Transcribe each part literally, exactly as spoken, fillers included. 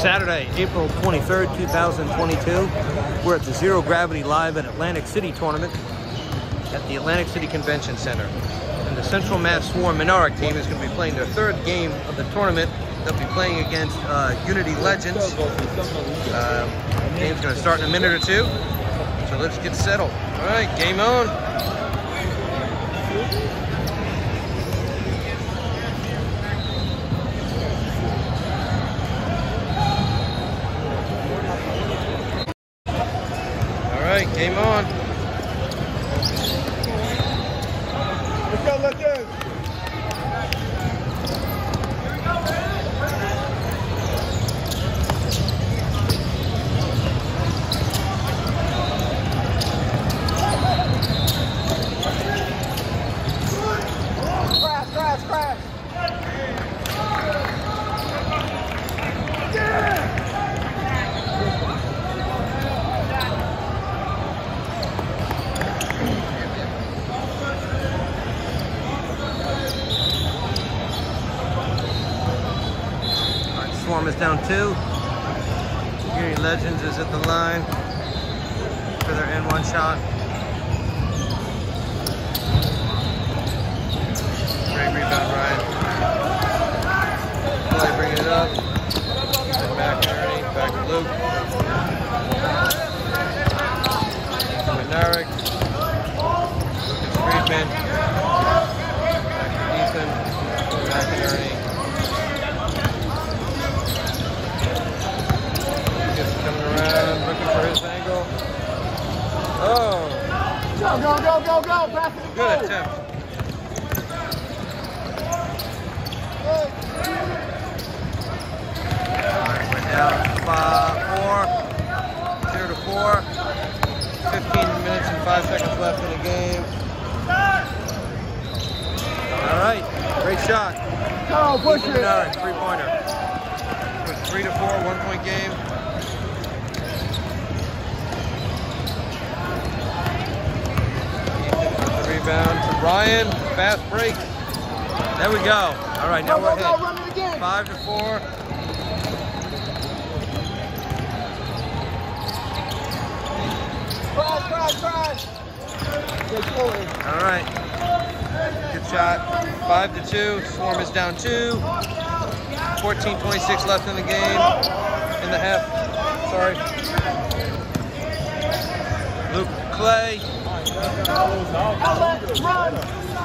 Saturday, April twenty-third, two thousand twenty-two. We're at the Zero Gravity Live at Atlantic City tournament at the Atlantic City Convention Center. And the Central Mass Swarm Minarik team is going to be playing their third game of the tournament. They'll be playing against uh, Unity Legends. Uh, the game's going to start in a minute or two. So let's get settled. All right, game on. All right, game on. Let's go, let's go. Crash, crash, crash. Swarm is down two. Unity Legends is at the line for their N one shot. Great rebound, Ryan. Play, bringing it up. Then back to Ernie, back to Luke. Minarik. Lucas Friedman. Back to Ethan. Back to Ernie. Coming around, looking for his angle. Oh! Go, go, go, go, go! Pass it. Good attempt. Alright, we're down five, four, zero to four. Fifteen minutes and five seconds left in the game. Alright, great shot. Go, push it. Alright, three pointer. With three to four, one point game. Rebound to Ryan, fast break. There we go. All right, now go, we're go, hit. go, run it again. Five to four. Crash, crash, crash. All right, good shot. Five to two. Swarm is down two. fourteen twenty-six left in the game. In the half. Sorry. Luke Clay. Outlet, run!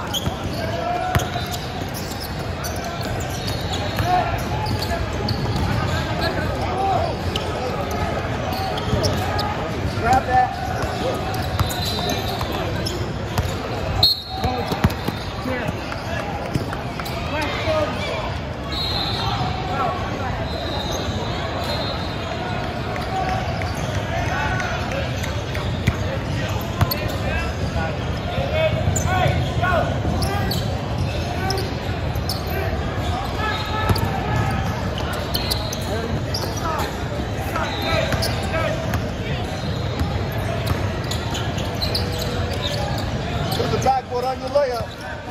Grab that. Put the backboard on your layup.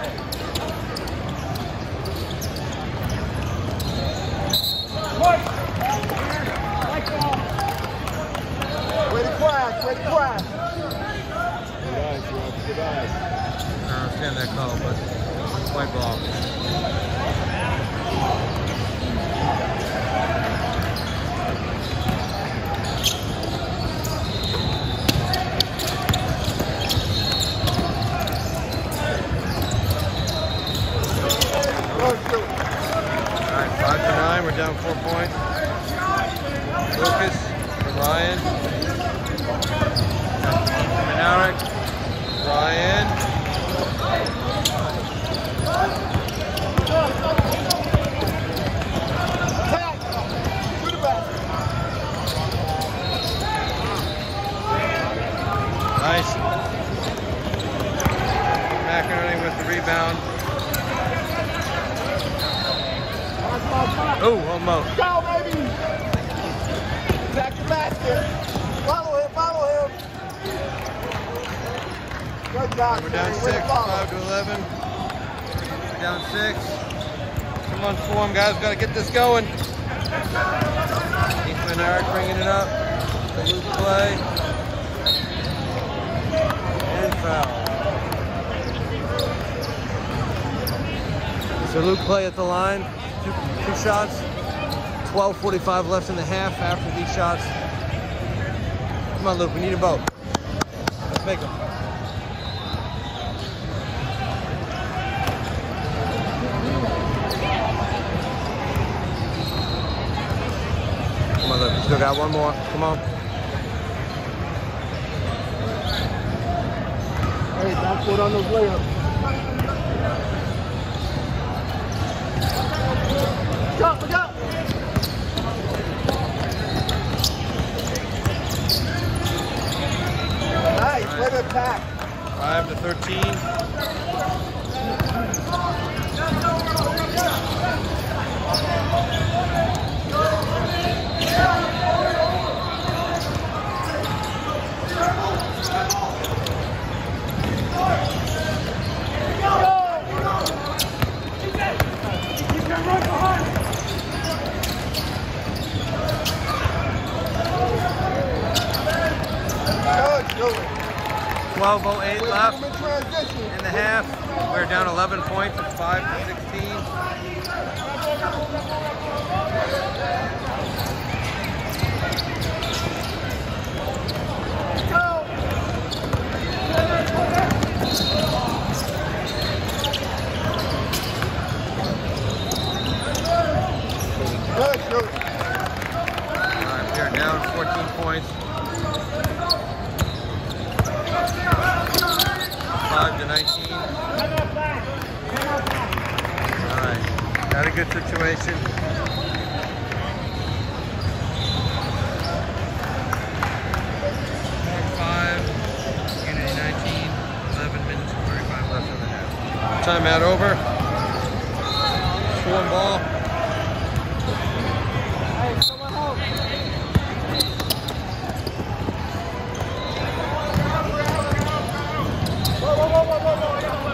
Way to crash, way to crash. Good eyes, Rob, good eyes. I don't understand that call, but white ball. Alright, five to nine, we're down four points. Lucas for Ryan. Minarik. Ryan. Nice. McInerney with the rebound. Oh, almost. Go, baby! Back to basket. Follow him, follow him. Good job. We're down six, five to eleven. We're down six. Come on, Swarm, guys. Got to get this going. Minarik bringing it up. Loop play. And foul. So Luke play at the line. Two, two shots. twelve forty-five left in the half after these shots. Come on, Luke, we need a boat. Let's make them. Come on, Luke, we still got one more. Come on. Hey, back foot on those layups. Go, go! Nice, way to attack. Five to thirteen. twelve oh eight left in the half. We're down eleven points at five to sixteen. Alright, we're down fourteen points. five to nineteen. Alright, got a good situation. five, Unity nineteen, eleven minutes and thirty-five left in the half. Timeout over. Swarm ball. Hey, someone help. Whoa, whoa, whoa, whoa, whoa, whoa.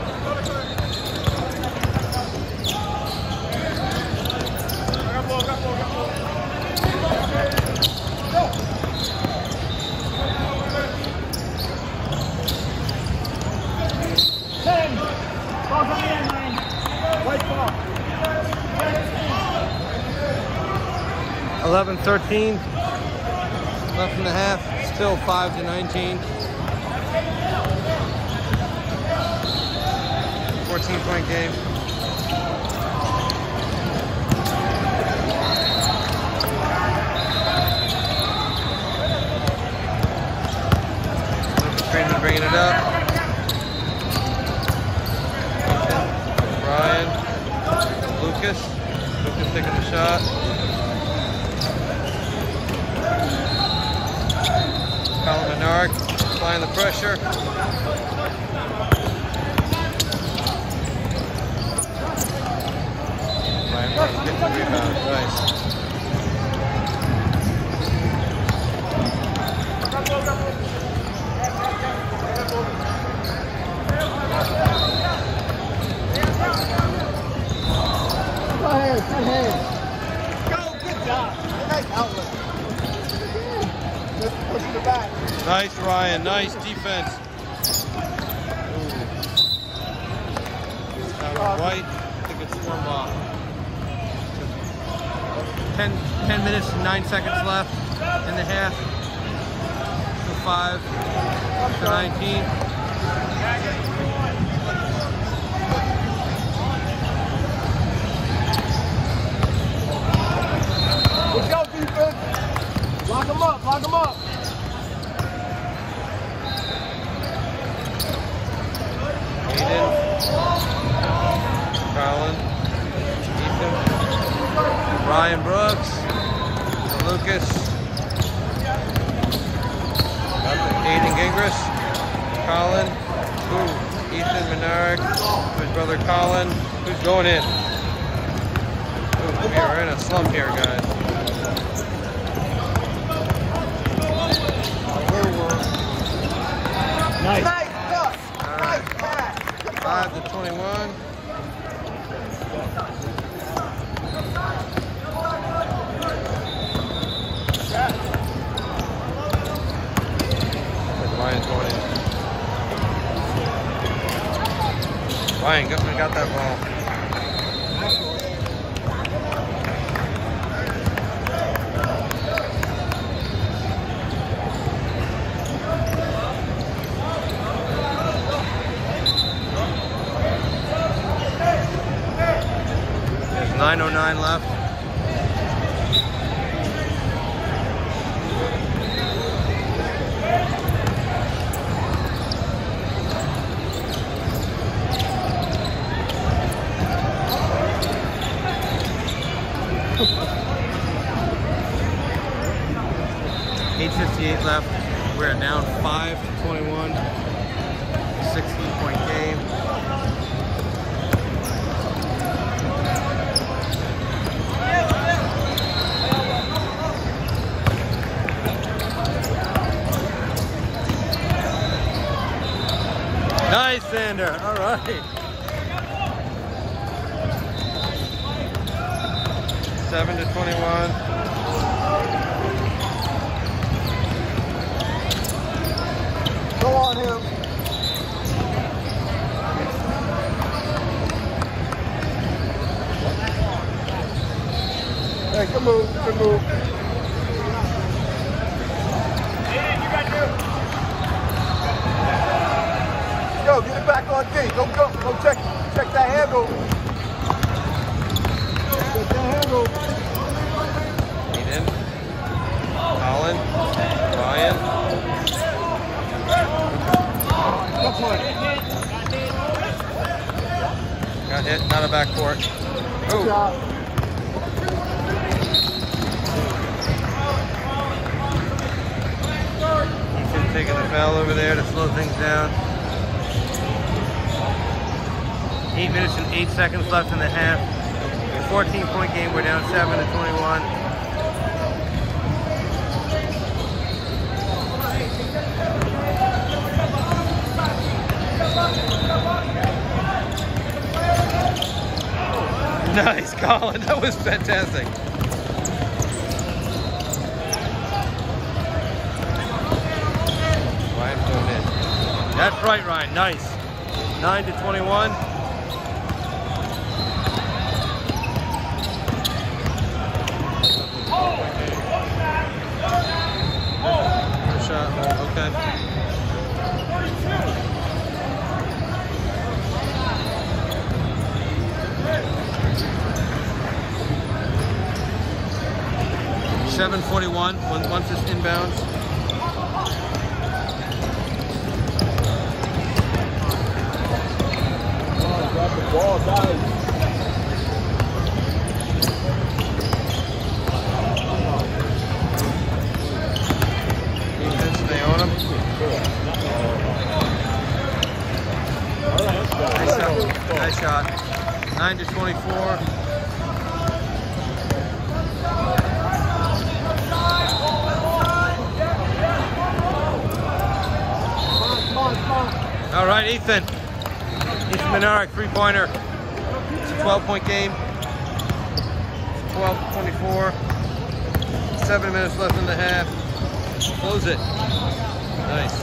eleven thirteen left in the half, still five to nineteen. fourteen point game. Lucas Freeman bringing it up. Ryan, Lucas, Lucas taking the shot. Colin Minarik applying the pressure. Ryan Brooks getting the rebound. Nice. Go ahead, go ahead. Go, good job. Nice outlet. Just pushing it back. Nice, Ryan. Nice defense. Ooh. White. I think it's one ball. ten, ten minutes and nine seconds left in the half. So five to nineteen. Let's go, defense. Lock him up, lock him up. Aiden, Colin, Ethan, Ryan Brooks, Lucas, Aiden Gingras, Colin, ooh, Ethan Minarik, his brother Colin, who's going in. Ooh, we are in a slump here, guys. Nice. Nice. five to twenty-one. Grab Ryan got, got that ball. There's nine oh nine left. eight fifty-eight left. We're down five to twenty-one. sixteen point game. Nice, Sander. All right. seven to twenty-one. Go on him. Hey, good move, good move. Go, get it back on D. Go, go, go check, check that handle. Check that handle. Aiden. Colin. Ryan. Got hit, not a backcourt. Oh. Ethan taking the foul over there to slow things down. Eight minutes and eight seconds left in the half. fourteen point game, we're down seven to twenty-one. Nice, Colin. That was fantastic. Ryan's going in. That's right, Ryan. Nice. nine to twenty-one. Good shot. Okay. seven forty-one, once it's inbounds. Come on, grab the ball, guys. Defense, stay on him. Nice shot. Nice shot. nine to twenty-four. All right, Ethan. Ethan Minarik, three-pointer. It's a twelve point game. twelve twenty-four. Seven minutes left in the half. Close it. Nice.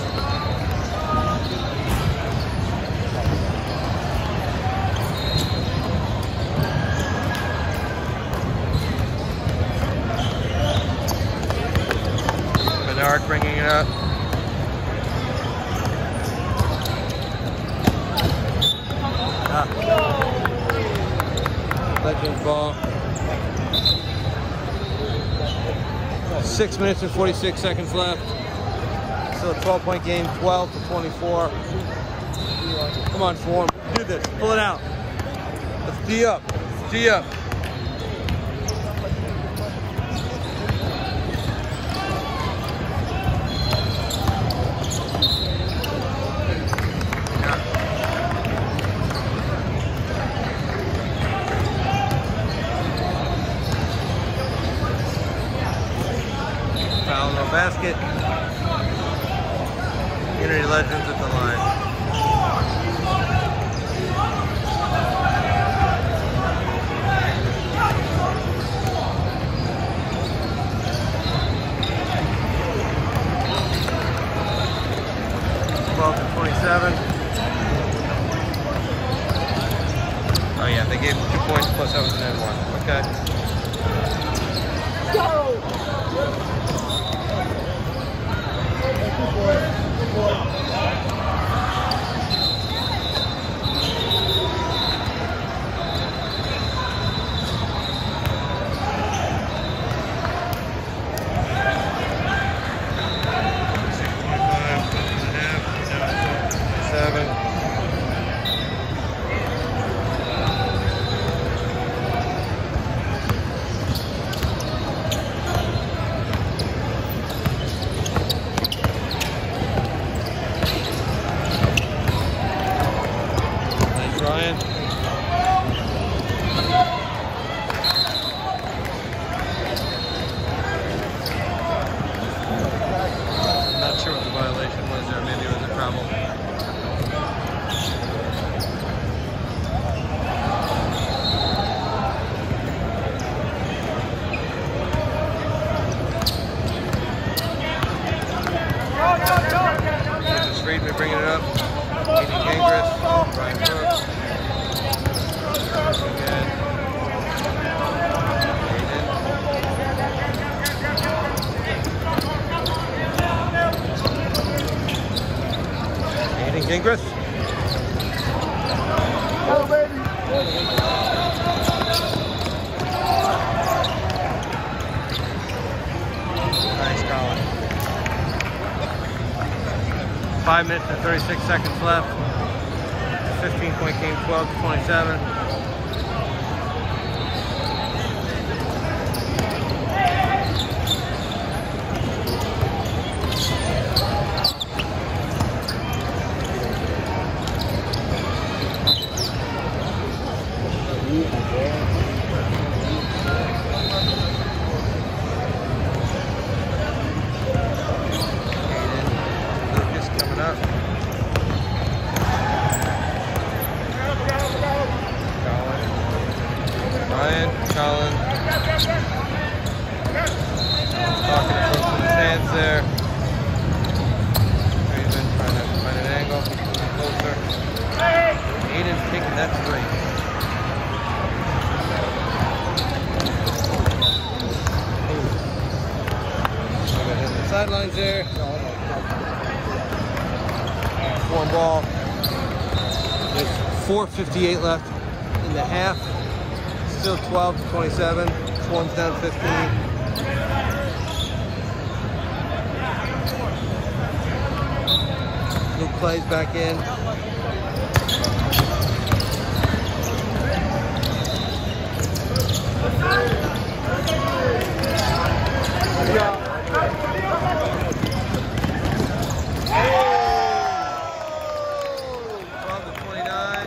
Minarik bringing it up. Ah. Legends ball. Six minutes and forty-six seconds left. Still a twelve point game, twelve to twenty-four. Come on, Form. Do this. Pull it out. Let's D up. D up. Foul, no basket. Unity Legends at the line. twelve to twenty-seven. We're bringing it up. Aiden Gingras, Brian Brooks. Again. Aiden. Aiden Gingras. Go, baby. Nice, Colin. Five minutes and thirty-six seconds left. fifteen point game, twelve to twenty-seven. Ryan, Colin, talking to folks in the stands there. Raven trying to find an angle, closer. Aiden's taking that straight. Look at him on the sidelines there. One ball. There's four fifty-eight left in the half. Still twelve to twenty-seven. One's down fifteen. Luke Clay's back in. twelve to twenty-nine.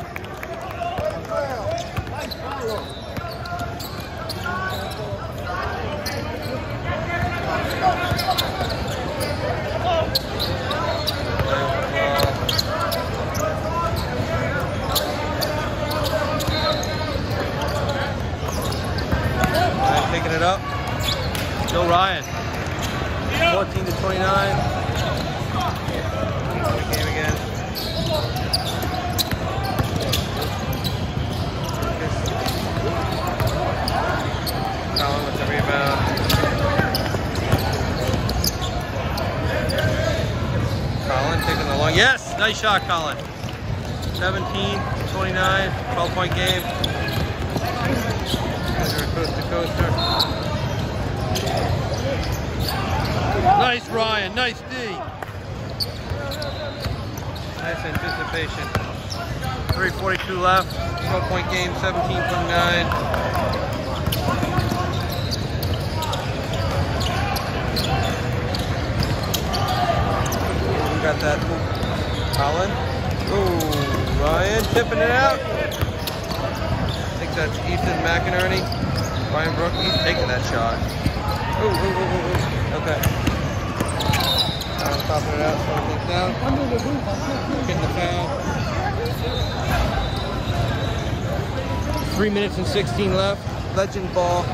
Picking it up. Still Ryan. fourteen to twenty-nine. Game again. Colin with the rebound. Colin taking the long. Yes! Nice shot, Colin. seventeen to twenty-nine. twelve point game. Coast to coaster. Nice Ryan, nice D. Nice anticipation. three forty-two left, twelve point game, seventeen twenty-nine. We got that. Colin. Ooh, Ryan tipping it out. I think that's Ethan McInerney. Brian Brooks, he's taking that shot. Ooh, ooh, ooh, ooh, ooh. Okay. Uh, topping it out, slowing things down. Getting the foul. Three minutes and sixteen left. Legend ball.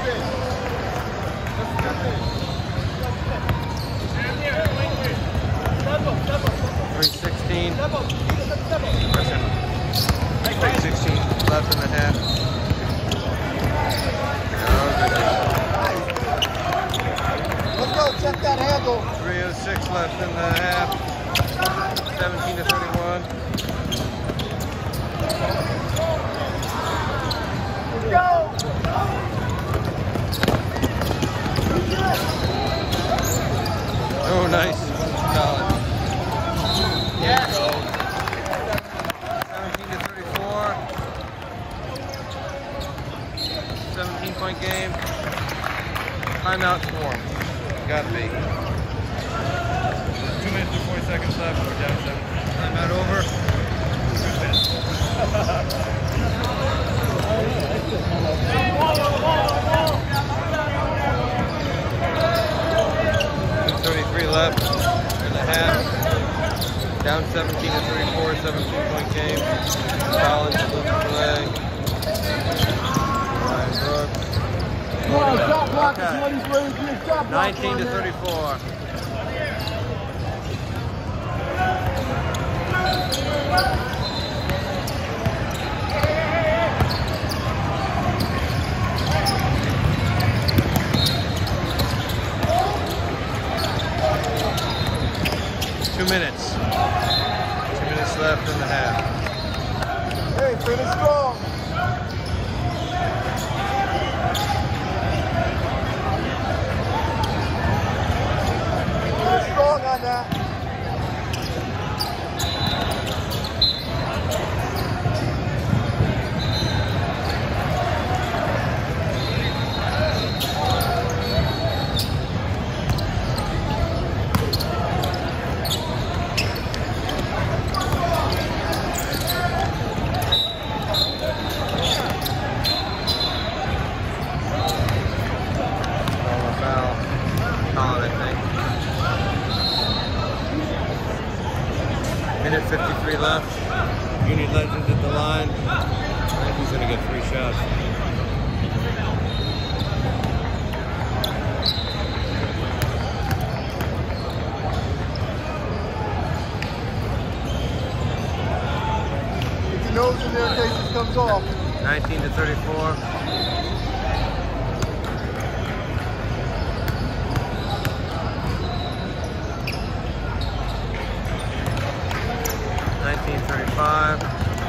three sixteen. three sixteen left in the half. Let's go, check that handle. Michael. three oh six left in the half. seventeen to thirty-one. Go! Oh, nice. Solid. Yeah. seventeen to thirty-four. seventeen point game. Timeout form. Got to be. Two minutes and forty seconds left. We're down seven. Timeout over. thirty-three left in the half. Down seventeen to thirty-four, seventeen point game. Collins, Luke play. Ryan Brooks. Come on, shot block is Okay. what he's ready to do. Shot block nineteen to on there. thirty-four. Two minutes. Two minutes left in the half. Hey, finish strong. Finish strong on that. Minute fifty-three left. Union Legends at the line. I think he's going to get three shots. Get your nose in there in case it comes off. nineteen to thirty-four. nineteen thirty-five.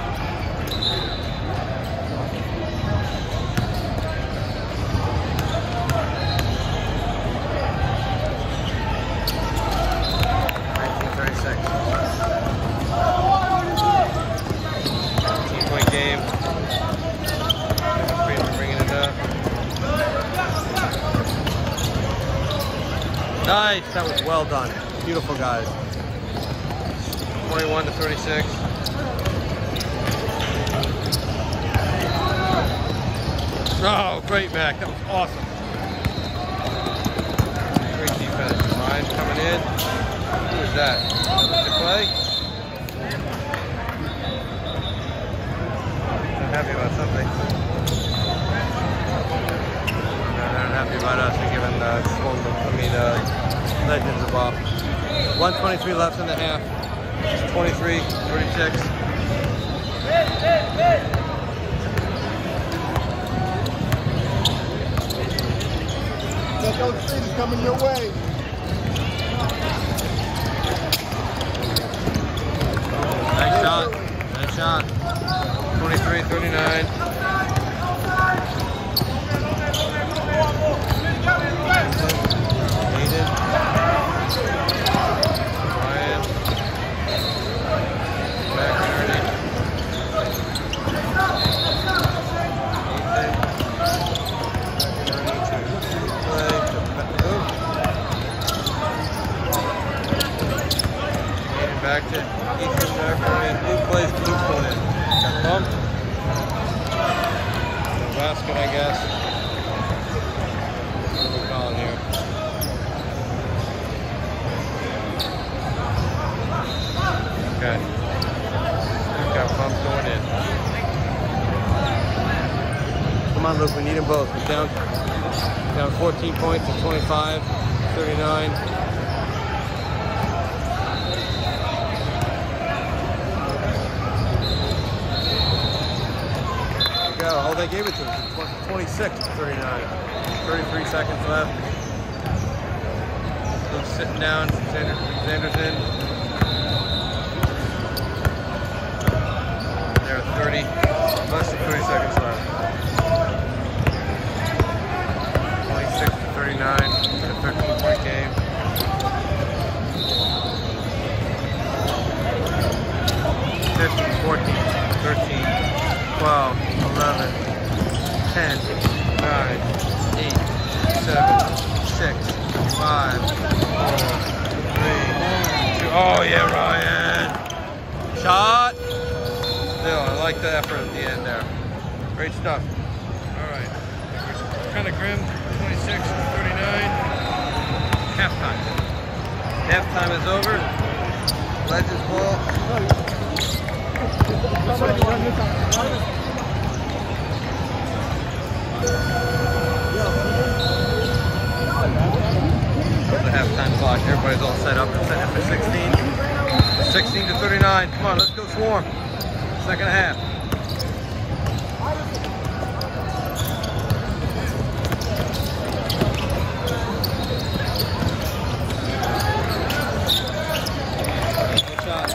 nineteen thirty-six. eighteen point game. Freeman bringing it up. Nice. That was well done. Beautiful, guys. twenty-one to thirty-six. Oh, great, Mac. That was awesome. Great defense. Ryan's coming in. Who is that? Mister Clay? Not happy about something. They're not happy about us for giving uh, I mean, uh, Legends a ball. one twenty-three left in the half. twenty-three thirty-six. Check out the street, it's coming your way. Nice shot. Nice shot. twenty-three thirty-nine. Needed. Ryan. Back Ernie. Back to Ethan there for me. Who plays blue corner? Got bumped. No basket, I guess. What are we calling here? Okay. We've got bumped going in. Come on, Luke. We need them both. We're down, down fourteen points at twenty-five thirty-nine. Oh, they gave it to us. twenty-six to thirty-nine. thirty-three seconds left. Looks sitting down. Xander, Xander's in. There are thirty, less than thirty seconds left. twenty-six to thirty-nine, a thirteen point game. fifteen, fourteen, thirteen, twelve, eleven, ten, nine, eight, seven, six, five, four, three, two. Oh yeah, Ryan. Shot. Still, I like the effort at the end there. Great stuff. All right. Kind of grim. twenty-six to thirty-nine. Halftime. Halftime is over. Legends ball. The halftime clock. Everybody's all set up and set up for sixteen. sixteen to thirty-nine. Come on, let's go Swarm. Second half. Good shot.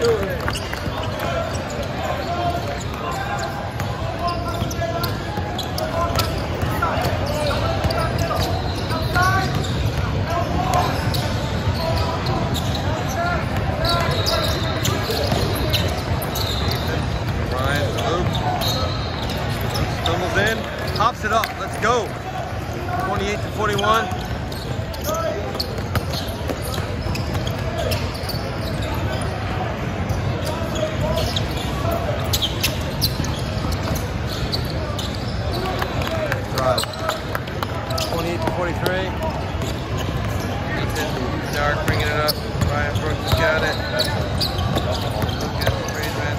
In, pops it up. Let's go. twenty-eight to forty-one. Drive. twenty-eight to forty-three. Ethan, Minarik bringing it up. Ryan Brooks has got it. Lucas, great man.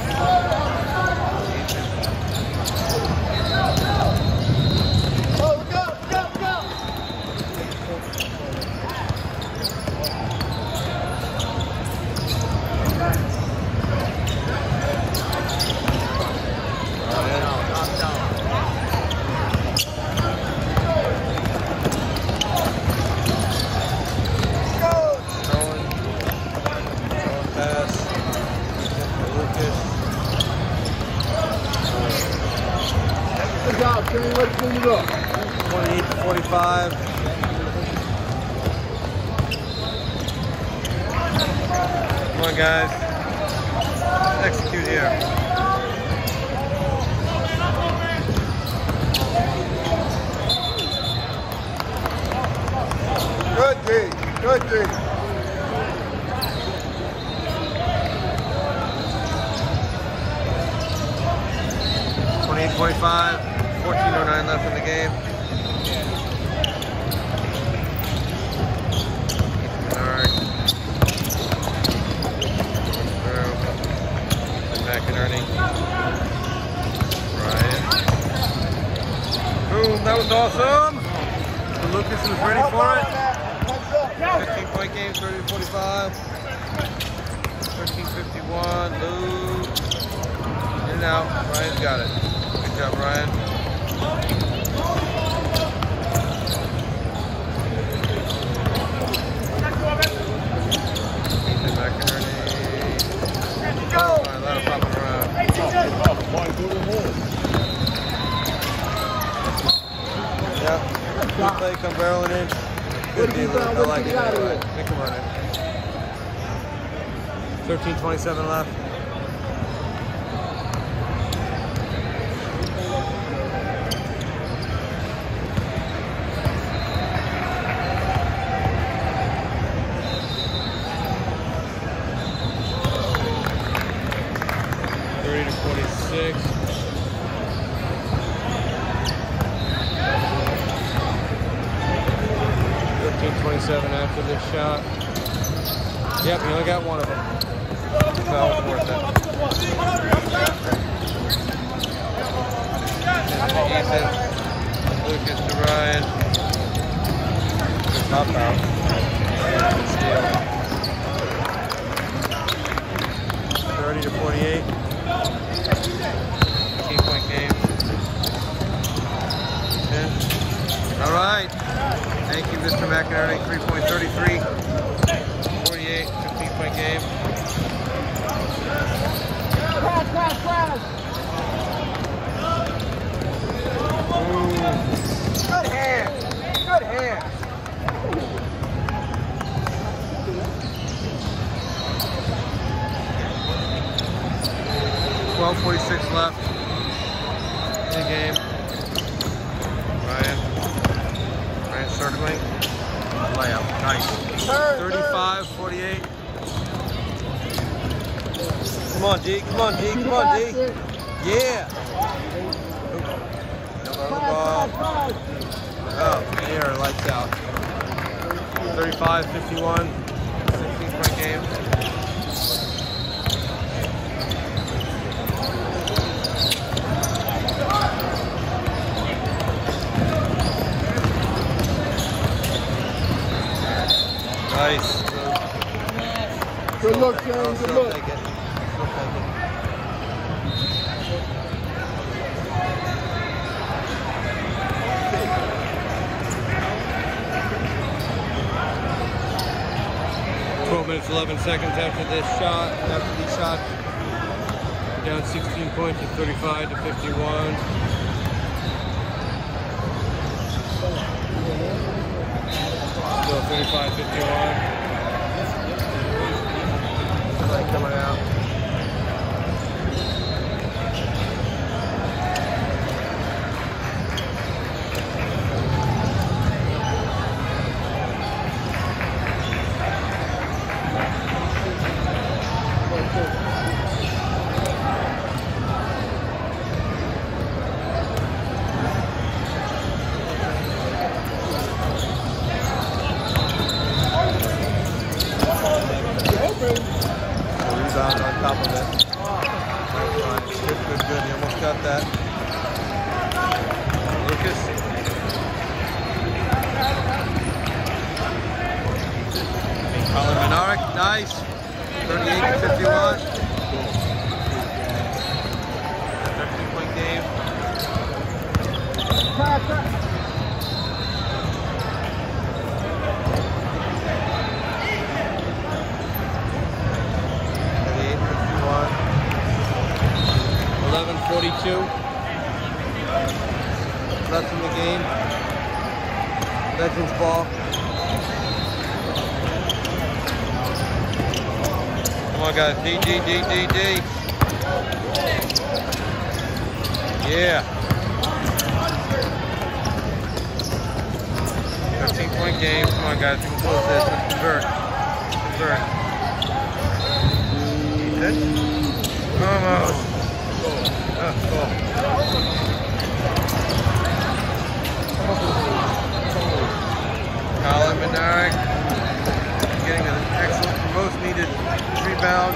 twenty-eight to forty-five. Come on, guys. Execute here. Good D. Good D. twenty-eight twenty-five. fourteen oh nine left in the game. Minarik. McInerney. Ryan. Boom, that was awesome. So Lucas was ready for it. fifteen point game, thirty to forty-five. thirteen fifty-one. Luke. In and out. Ryan's got it. Good job, Ryan. Yep. Good play, come barreling in. Good deal. I like it. Right. Make him run it. thirteen twenty-seven left. thirty to forty-six. fifteen twenty-seven after this shot. Yep, you only got one of them. So that was worth it. Ethan, Lucas to Ryan. Top out. Good steal. thirty to forty-eight. fifteen point game. ten. All right. Thank you, Mister McInerney. three point three three. forty-eight, fifteen point game. Cross, cross, cross. Good hand. Good hand. twelve forty-six left in the game. Ryan. Ryan circling. Layout. Nice. thirty-five forty-eight. Come on, D. Come on, D. Come on, D. Yeah. Oh, here, lights out. thirty-five fifty-one. sixteen point game. Nice. Good look, James. Good Still look. take it. Still take it. twelve minutes, eleven seconds after this shot, after these shots. Down sixteen points to thirty-five to fifty-one. Still thirty-five fifty-one. Light coming out. Rebound on top of it. Good, good, good. You almost got that. Lucas. Colin Minarik, nice. thirty-eight to fifty-one. thirteen point game. eleven forty-two left in the game. Legends ball. Come on, guys. D, D, D, D, D. Yeah. fifteen point game. Come on, guys. We can close this. Let's convert. Convert. Keep it. Almost. Oh, cool. Colin Minarik getting an excellent, most needed rebound.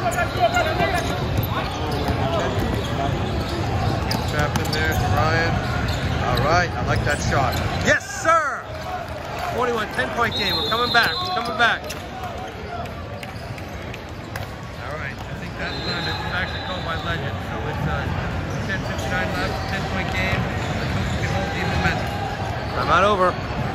Trapped in there to Ryan. All right, I like that shot. Yes, sir! twenty-one, ten point game. We're coming back. We're coming back. All right, I think that's done. It's actually called by legend. So it's uh, ten fifty-nine left, ten point game. Let's hope we can hold the momentum. I'm not over.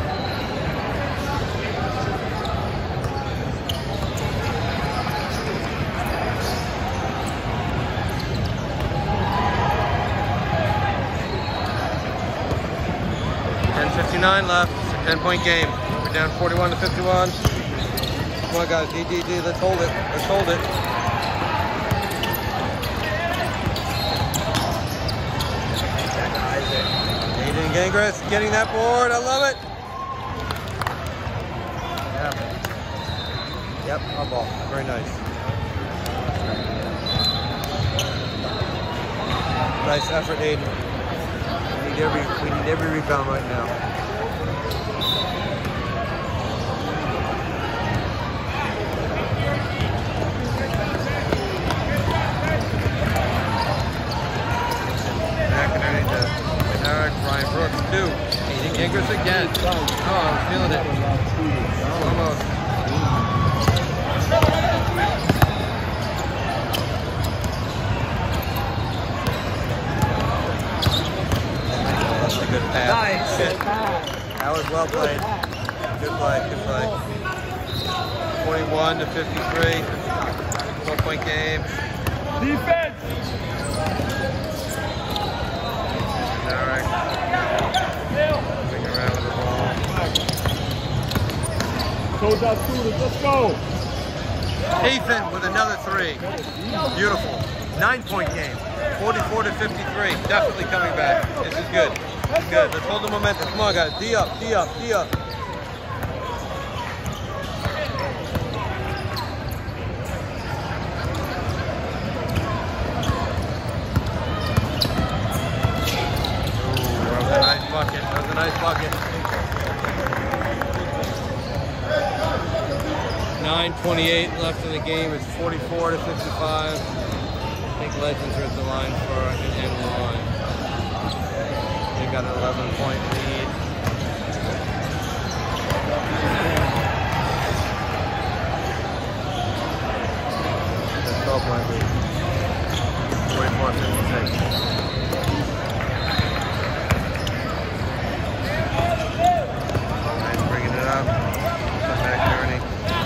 ten fifty-nine left. It's a ten point game. We're down forty-one to fifty-one. Come on, guys. D, D, D. Let's hold it. Let's hold it. Aiden Gingras getting that board. I love it. Yeah. Yep, our ball. Very nice. Nice effort, Aiden. We need every, we need every rebound right now. Ryan Brooks, two. Aiden Gingras again. Oh, I'm feeling it. Almost. That's a good pass. Nice. That was well played. right. forty-one to fifty-three. twelve-point game. Defense. Minarik. Moving around with the ball. Close out students. Let's go. Ethan with another three. Beautiful. Nine-point game. forty-four to fifty-three. Definitely coming back. This is good. This is good. Let's hold the momentum. Come on, guys. D up, D up, D up. Ooh, that was a nice bucket. That was a nice bucket. nine twenty-eight left in the game. It's forty-four to fifty-five. I think Legends are at the line for an end of the line. They got an eleven point lead. That's twelve point lead. forty-four fifty-six. Nice bringing it up. Come back, Ernie.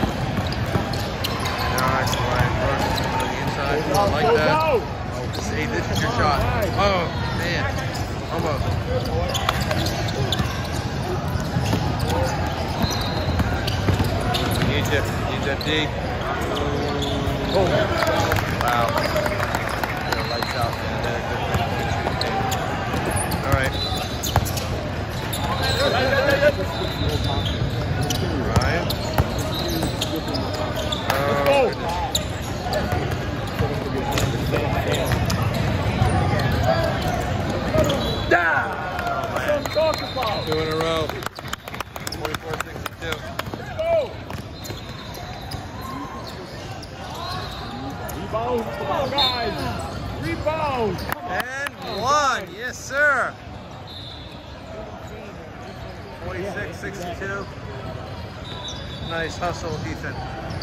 I like that. Oh, see, this is your shot. Oh, man. Almost. We need you. Need that D. Oh. Wow. Yeah, lights out, man. That's a good thing. All right. Ryan. Oh, goodness. Two in a row. forty-four sixty-two. Rebound. Come on, guys. Rebound. And one. Yes, sir. forty-six sixty-two. Nice hustle, Ethan.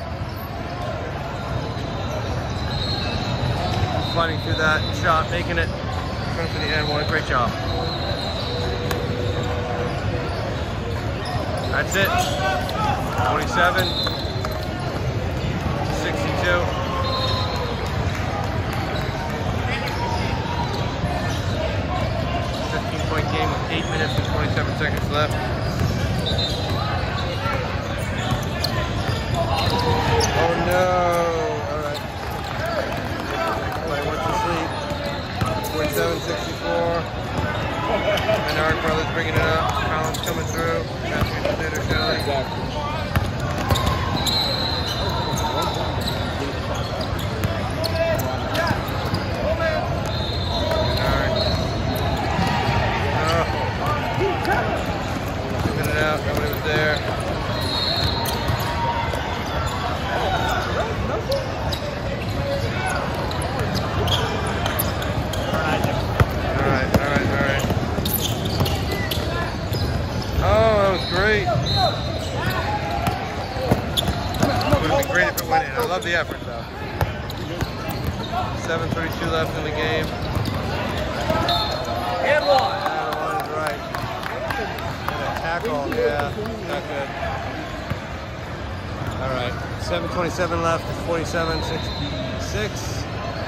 Fighting through that shot, making it going for the end one. Great job. That's it. twenty-seven sixty-two. fifteen point game with eight minutes and twenty-seven seconds left. Oh no. forty-seven sixty-four. Minarik brothers bringing it up. Collins coming through. Passing to Tater Shelley. Minarik. Oh. Moving it out. Nobody was there. Great. Would have been great if it went in. I love the effort though. seven thirty-two left in the game. And one. And one is right. And a tackle, yeah. Not good. Alright. seven twenty-seven left. It's forty-seven sixty-six.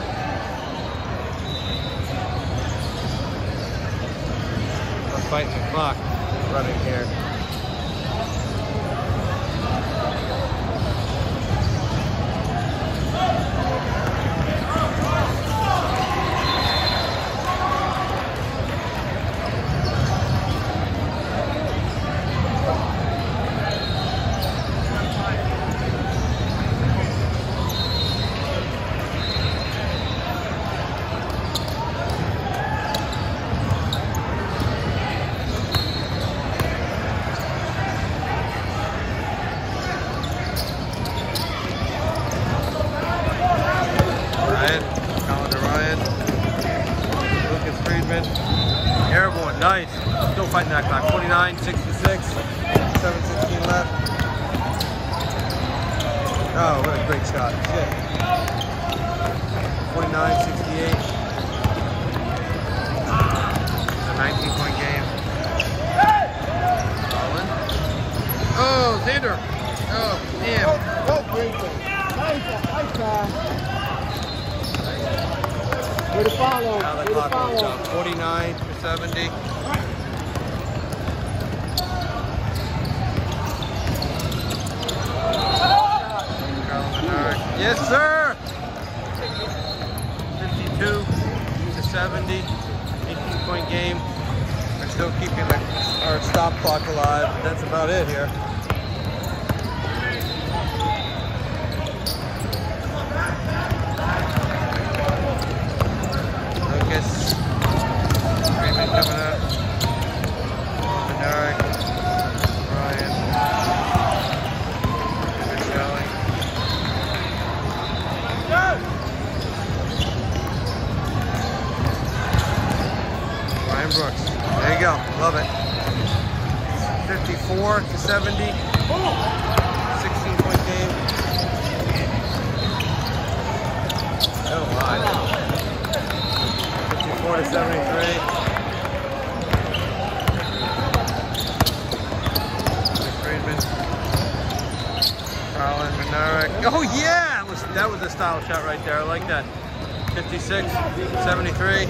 I'm fighting the clock running here. Airborne, nice. Still fighting that clock. forty-nine sixty-six. seven sixteen left. Oh, what a great shot. Shit. forty-nine sixty-eight. It's a nineteen point game. Oh, Xander. Oh, damn. Good, great thing. Nice, nice pass. Way to follow. Now the Way to clock goes follow. up. forty-nine to seventy. Yes, sir. fifty-two to seventy. eighteen point game. We're still keeping the, our stop clock alive. That's about it here. Lucas. Freeman coming up. Minarik. Ryan. Michelle. Ryan Brooks. There you go. Love it. fifty-four to seventy. sixteen point game. Oh my. fifty-four to seventy-three. Friedman. Carlin Minarik. Oh yeah! That was, that was a style shot right there. I like that. fifty-six seventy-three.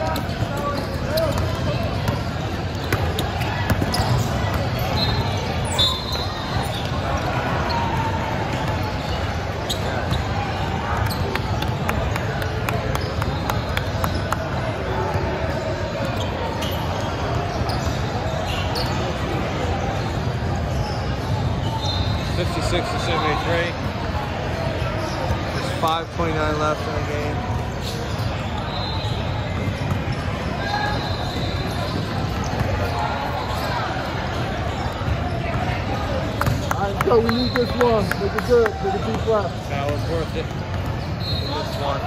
fifty-six to seventy-three. There's five twenty-nine left in the game. All right, so we need this one. Make it good. Make it deep left. That was worth it. This one.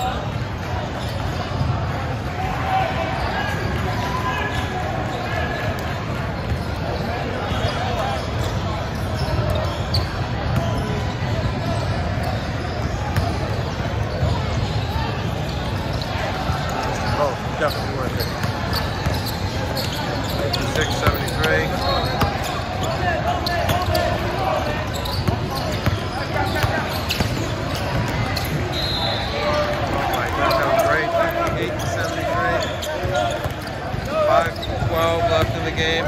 Definitely worth it. fifty-six seventy-three. Oh my gosh, that was great. fifty-eight to seventy-three. five twelve left in the game.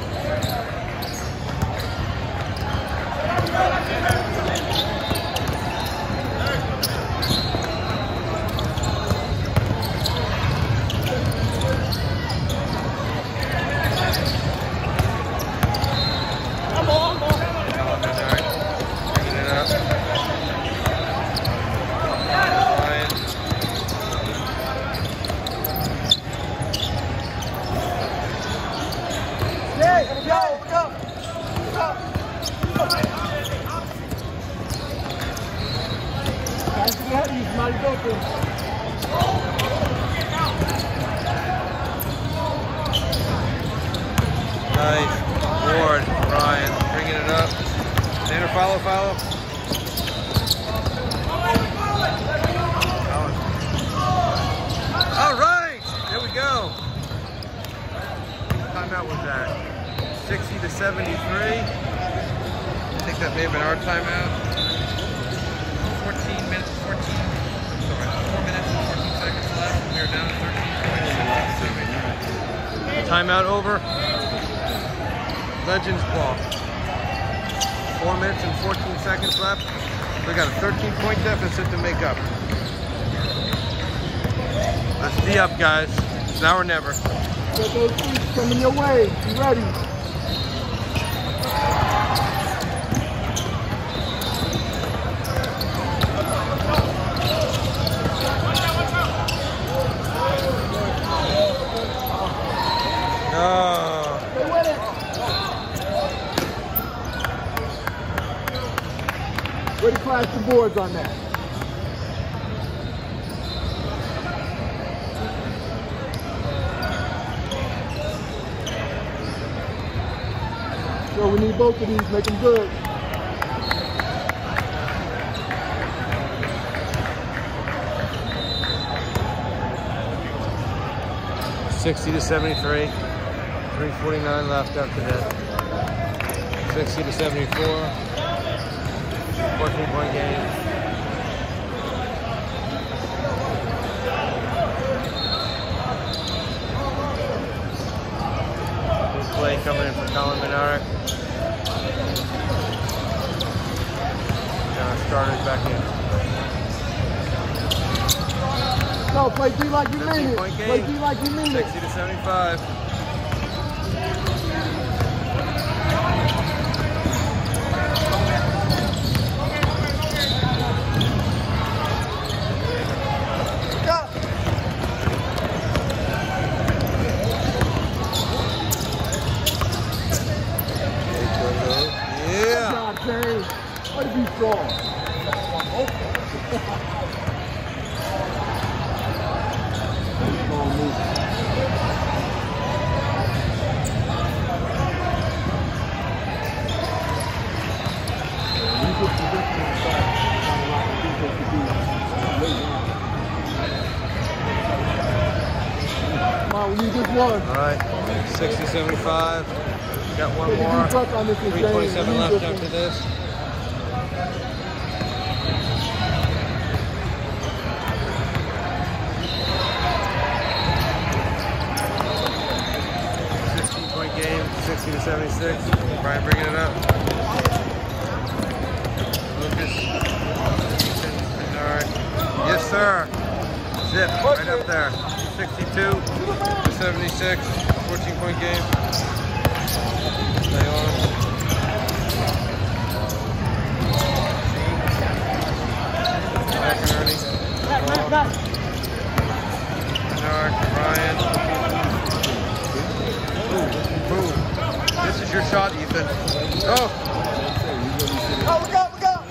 Nice. Ward, Ryan, bringing it up. Tanner, follow, follow. All right, there we go. What timeout was that? sixty to seventy-three. I think that may have been our timeout. fourteen minutes, fourteen, sorry, four minutes and fourteen seconds left. We are down to thirteen. Timeout over. Legends ball. Four minutes and fourteen seconds left. We got a thirteen point deficit to make up. Let's D up, guys. It's now or never. Get those feet coming your way. Be ready. Oh. Stay with it. Way to crash the boards on that. So we need both of these, make them good. sixty to seventy-three. three forty-nine left after that. sixty to seventy-four. fourteen point game. Good play coming in for Colin Minarik. Got our starters back in. No, play D like you mean it. Play D like you mean it. sixty to seventy-five. Yeah. Way to be strong. Come on, we need this one. All right, sixty seventy-five. Got one Take a more. deep breath on this one, three James. twenty-seven We need left this after one. this. sixteen point game, sixty to seventy-six. Brian bringing it up. Lucas. Minarik. Yes, sir. Zip right up there. sixty-two to seventy-six. fourteen point game. Stay on. Back and Ernie. Back, back, back. Minarik, Ryan. Boom. This is your shot, Ethan. Oh! Oh, look out, look out.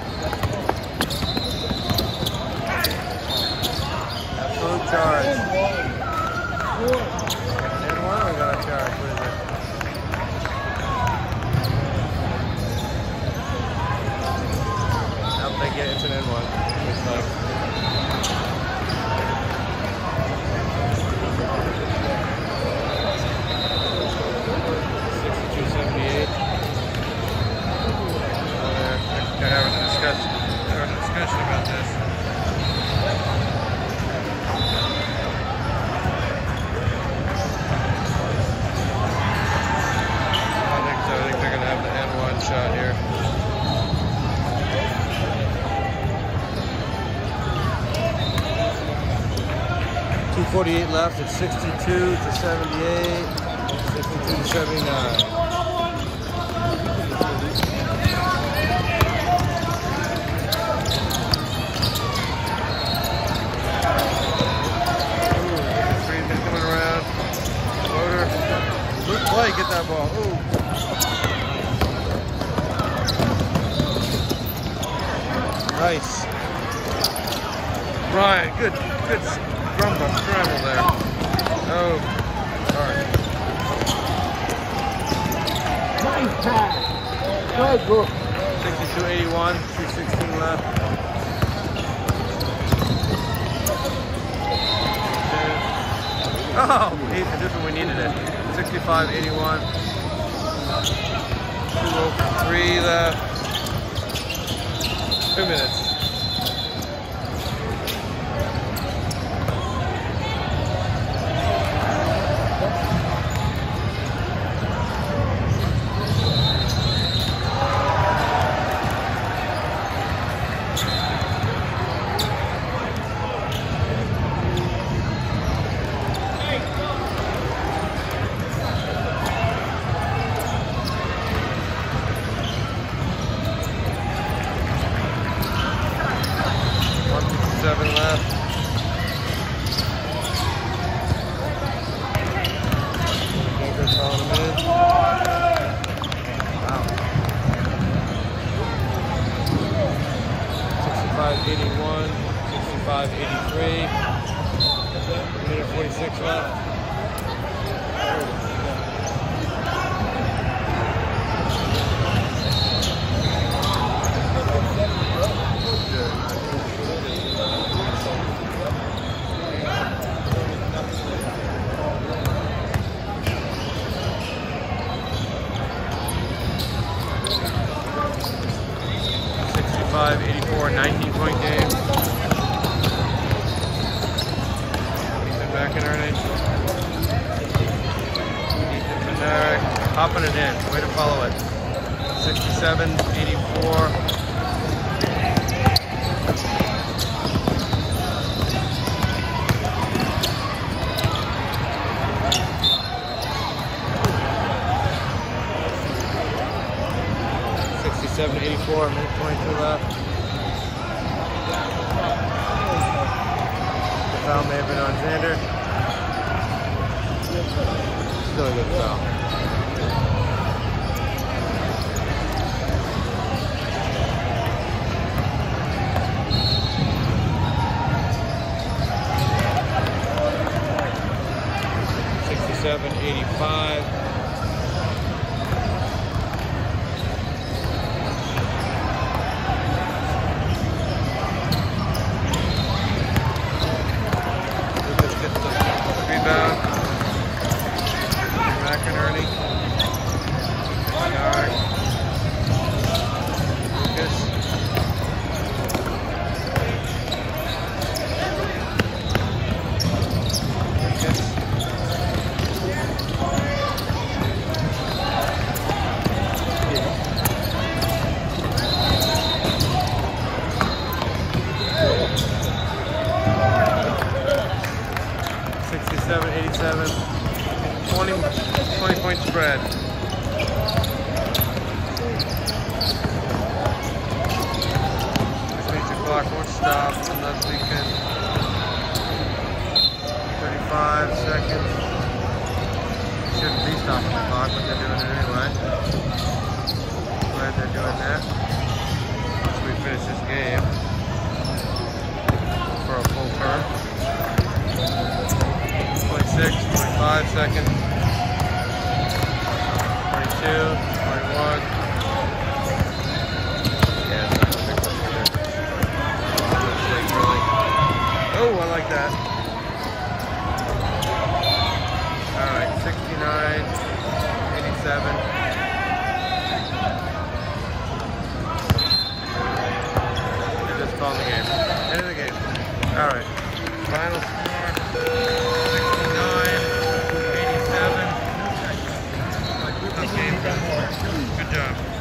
Absolute charge. And one we got a charge. What is it? I'll take it. It's an N one. Looks like. sixty-two seventy-eight. Oh, they're, they're having a discussion. They're having a discussion about this. I think so. I think they're going to have the N one shot here. two forty-eight left. It's sixty-two to seventy-eight. sixty-two to seventy-nine. Friedman coming around. Floater. Good play. Get that ball. Ooh. Nice. Ryan, good, good scramble, scramble there. Oh, sorry. Nice pass. Good look. sixty-two eighty-one, two sixteen left. Oh, Ethan, this is when we needed it. sixty-five eighty-one. two oh three left. Two minutes. Seven left. Baker's calling him in. Wow. sixty-five eighty-one, sixty-five eighty-three. minute forty-six left. sixty-five eighty-four, nineteen point game. Ethan back in Ernie. Ethan Minarik, popping it in. Way to follow it. sixty-seven eighty-four. sixty-seven eighty-four, minute twenty-two left. The foul may have been on Xander. Still a good foul. sixty-seven eighty-five. Rebound. Back and Ernie. Minarik. Lucas. Lucas. sixty-seven eighty-seven, twenty, twenty point spread. This means the clock won't stop unless we can. thirty-five seconds. Shouldn't be stopping the clock, but they're doing it anyway. Glad they're doing that. Once we finish this game for a full turn. twenty-six, twenty-five seconds, twenty-two, twenty-one. Yeah, it's not gonna make much of a difference. Really. Oh, I like that. Alright, sixty-nine, eighty-seven. They just called the game. End of the game. Alright, final score. Good job.